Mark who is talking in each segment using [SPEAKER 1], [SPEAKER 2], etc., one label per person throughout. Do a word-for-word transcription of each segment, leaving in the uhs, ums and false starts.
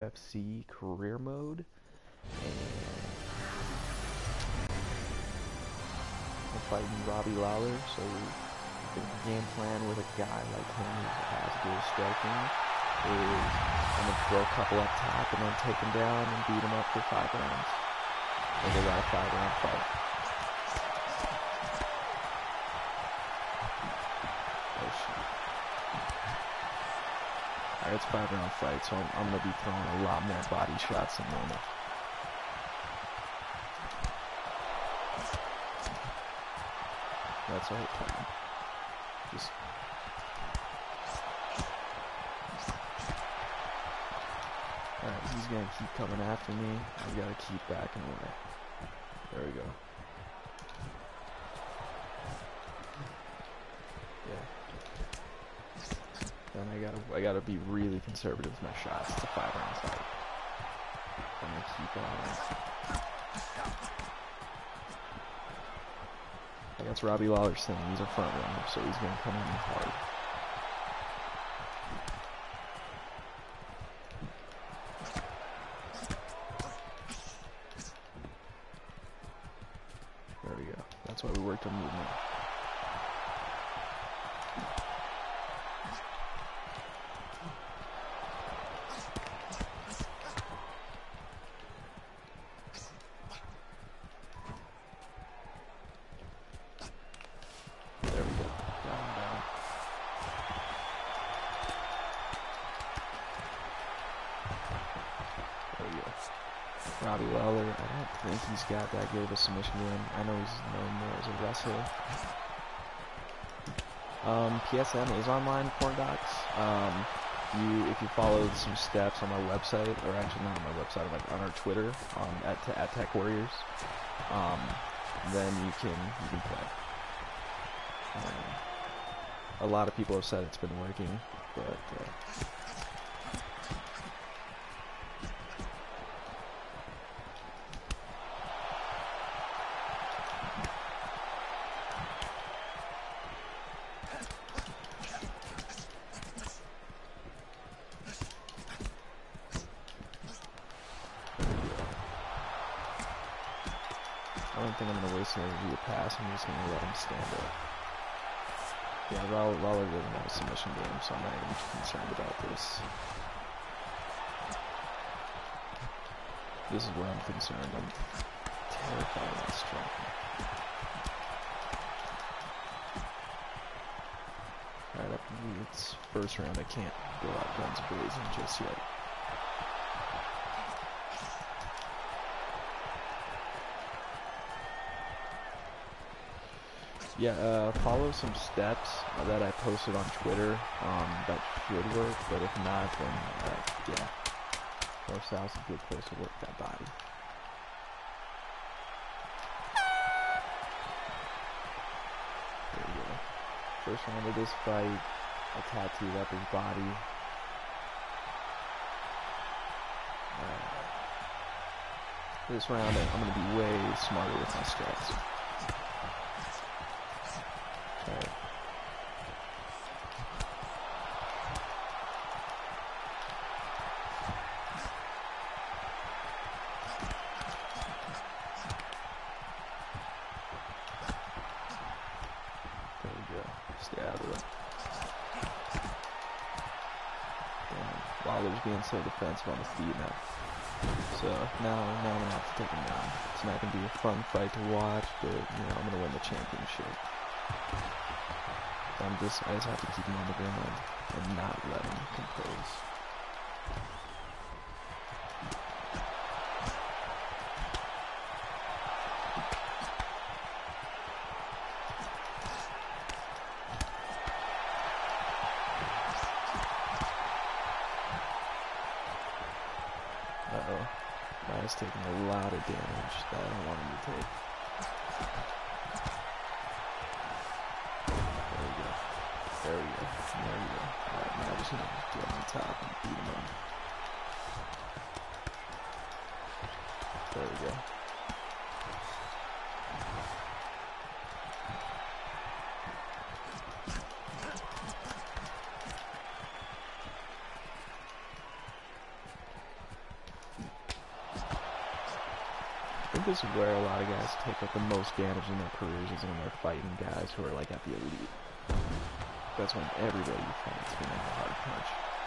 [SPEAKER 1] F C career mode, and I'm fighting Robbie Lawler. So the game plan with a guy like him who has good striking is I'm gonna throw a couple up top and then take him down and beat him up for five rounds. Like they got a five round fight. Oh shit. Alright, it's a five round fight, so I'm, I'm gonna be throwing a lot more body shots than normal. That's our whole plan. Just Alright, he's gonna keep coming after me. I gotta keep backing away. There we go. Yeah. Then I gotta I gotta be really conservative with my shots. It's a five round fight. I'm gonna keep on. That's Robbie Lawler's thing. He's a front runner, so he's gonna come in hard. There we go. That's why we worked on movement. There we go. Down, down. There we go. Robbie Lawler, I don't think he's got that good of a submission game. I know he's known more as a wrestler. Um, P S M is online, Porn Docs. Um, you, if you follow some steps on my website, or actually not on my website, like on our Twitter, um, at, at Tech Warriors, um, then you can, you can play. Um, a lot of people have said it's been working, but, uh, I don't think I'm going to waste another view pass. I'm just going to let him stand up. Yeah, Lawler, Lawler doesn't have a submission game, so I'm not even concerned about this. This is where I'm concerned. I'm terrified of that striking. Alright, up it's first round. I can't go out guns blazing just yet. Yeah, uh, follow some steps that I posted on Twitter. Um, that should work, but if not, then uh, yeah, North South's a good place to work that body. There we go. First round of this fight, I tattooed up his body. Uh, this round, I'm gonna be way smarter with my strikes. Alright. There we go. Stay out of the way. Damn. Lawler's being so defensive on the feet now. So now, now I'm gonna have to take him down. It's not gonna be a fun fight to watch, but you know I'm gonna win the championship. I'm just, I just have to keep him on the ground and not let him compose. Uh-oh. Maya's taking a lot of damage that I don't want him to take. There we go. There we go. Alright, now I just gonna get on top and beat him up. There we go. think this is where a lot of guys take like the most damage in their careers is when they're fighting guys who are like at the elite. That's when everybody fights being a hard punch.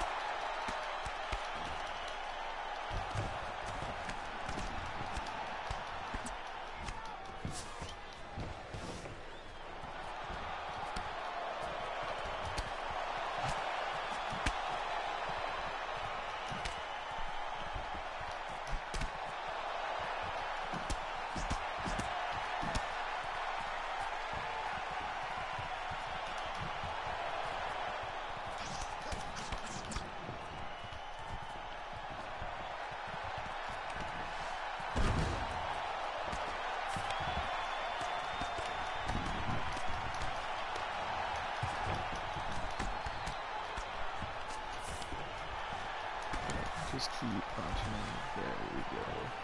[SPEAKER 1] Just keep punching him. There we go.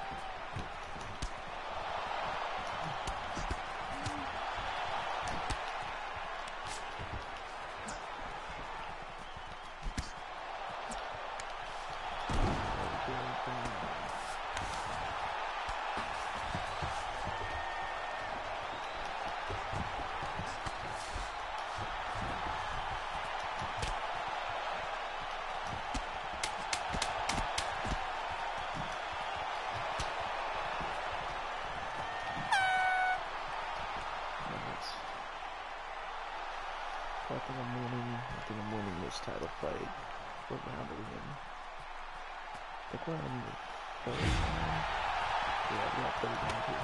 [SPEAKER 1] I think I'm winning. I think I'm winning this title fight. What round are we in? I think we're on the third round. Yeah, we got third round here.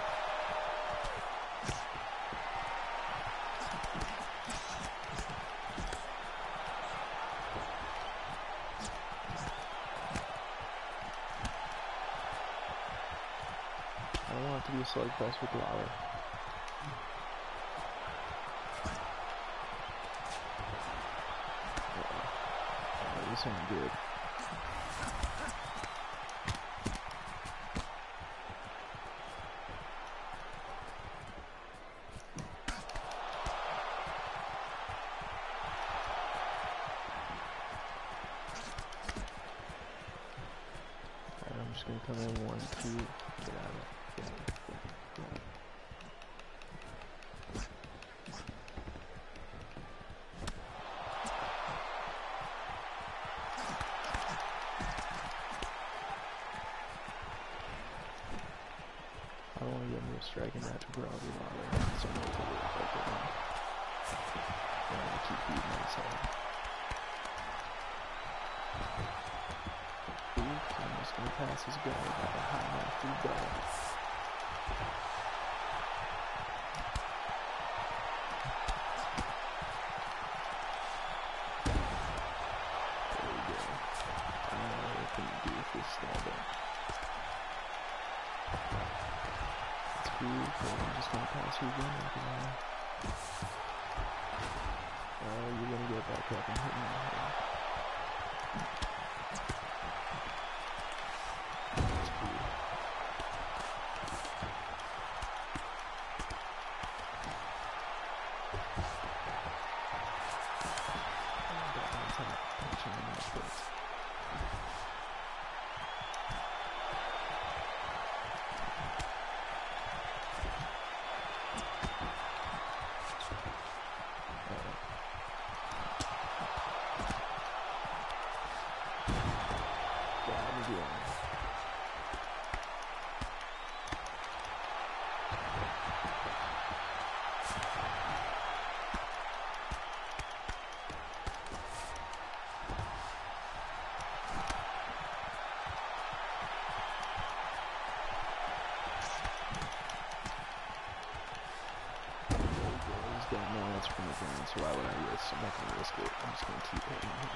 [SPEAKER 1] I don't want it to be a slugfest with Lawler. This ain't good. Alright, I'm just gonna come in one, two, get out of it. Get out of it. Get out of it. I don't want to get into a striking match with Robbie Lawler, so I'm going to take it like that one. I'm going to keep beating on his head. Ooh, I'm just going to pass his guard. Got a high knife through guard. There we go. I don't know what I can do with this stand up. Cool, okay, I'm just gonna pass you again. Oh, uh, you're gonna get back up and hit me in the head. That's cool. Oh, that on top, punching in my face. Got no answer from the ground, so why would I risk? I'm not going to risk it. I'm just going to keep hitting him.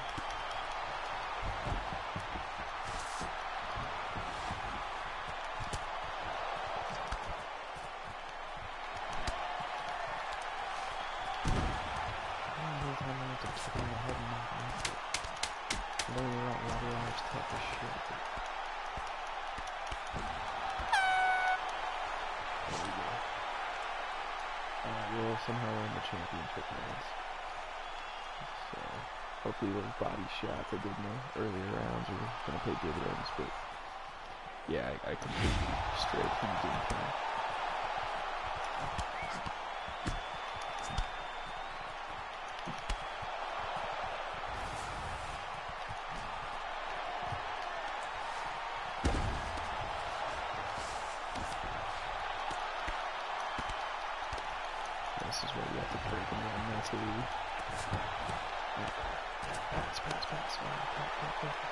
[SPEAKER 1] Every time I have to kick him in the head and knock him off it. I know you're not Robbie Lawler's tough as shit. There we go. We'll somehow win the championship rounds. So, hopefully those body shots I did in the earlier rounds are going to pay dividends, but Yeah, I, I completely strayed from the game plan. This is where you have to break them down mentally. Pass, pass, pass. Oh, go, go, go.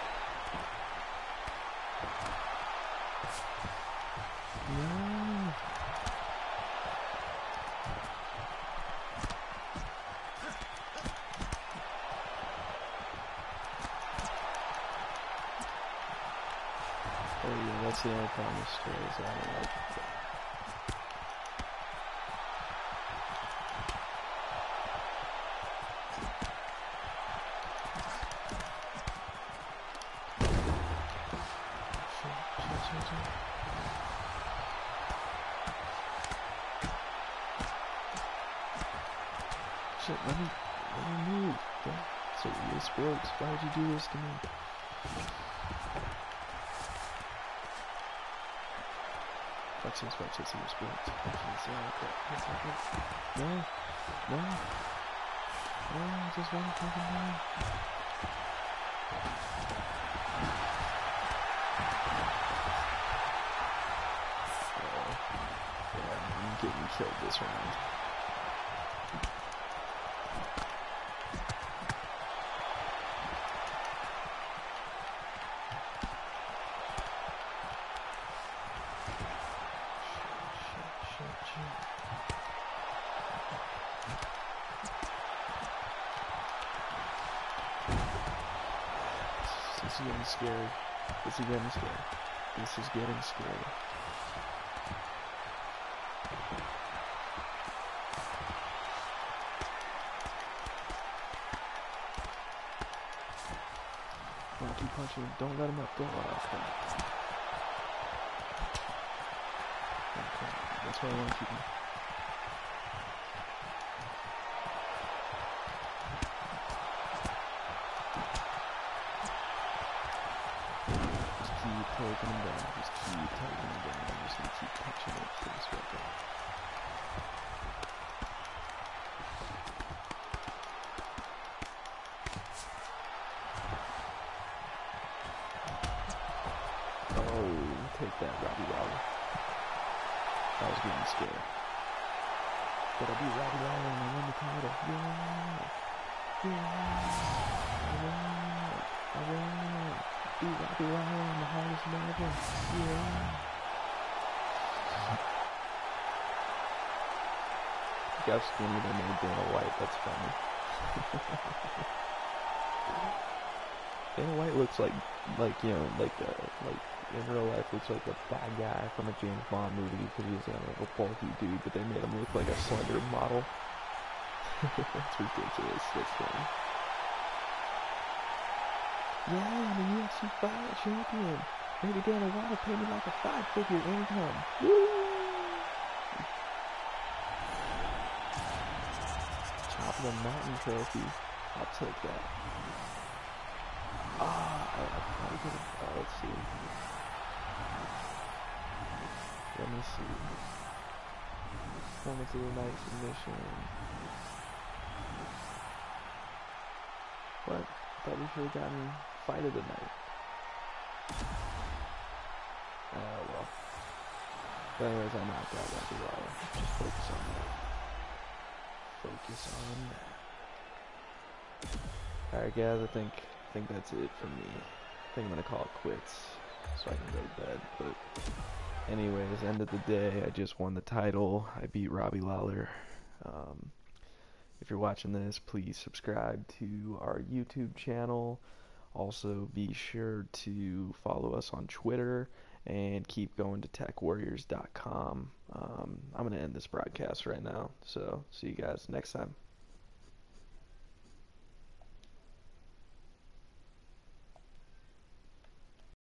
[SPEAKER 1] No. Oh yeah, that's the only problem with Stray is I don't like it. Shit, let me, let me move. So E A Sports, why would you do this to me? Watch this, watch this, E A Sports. Watch this, uh, no, no, no, I just want to take him down. Uh, yeah, I'm getting killed this round. This is getting scary. This is getting scary. This is getting scary. Don't keep punching. Don't let him up. Don't let him up. Okay. That's why I want to keep him. Taking him down, just keep taking him down, I'm just gonna keep punching it for this record. Oh, take that, Robbie Lawler. I was getting scared. But I'll be Robbie Lawler and I win the title. Yeah! Yeah! I win! I win! Beat Robbie Lawler in the hardest ever. Yeah. Look how skinny they made Dana White. That's funny. Dana White looks like, like you know, like uh, like in real life looks like a bad guy from a James Bond movie because he's a, a bulky dude, but they made him look like a slender model. That's ridiculous. That's funny. Yeah, I'm a U F C fight champion. Maybe Dana White will pay me like a five-figure income. Woo! Top of the mountain trophy. I'll take that. Ah, I, I probably could have. Oh, let's see. Let me see. Performance of the night submission. What? Thought we should have gotten fight of the night. Oh well. But anyways, I knocked out Robbie Lawler. Just focus on that. Focus on that. Alright guys, I think I think that's it for me. I think I'm gonna call it quits so I can go to bed. But anyways, end of the day, I just won the title. I beat Robbie Lawler. Um, if you're watching this, please subscribe to our YouTube channel. Also, be sure to follow us on Twitter and keep going to tech warriors dot com. Um, I'm going to end this broadcast right now, so see you guys next time.